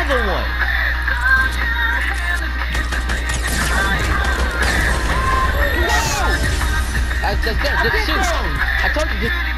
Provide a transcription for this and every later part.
another one. Just shoot. I told you just.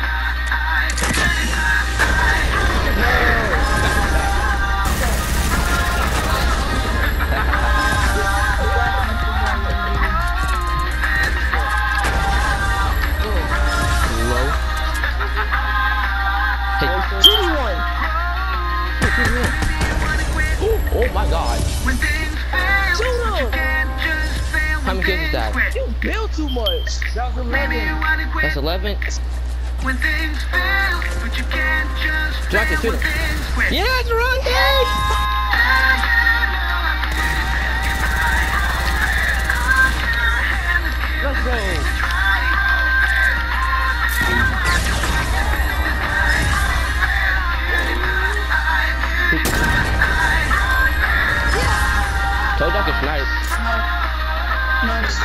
Oh my God! Shoot him! How many kills is that? You build too much. That was 11. That's 11. When things fail, but you can't just Drop it, shoot him. Yes, run, Dave! Let's go. Told y'all could snipe. Nice.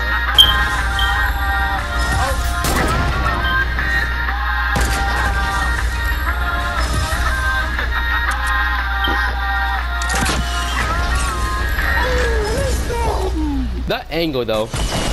That angle though.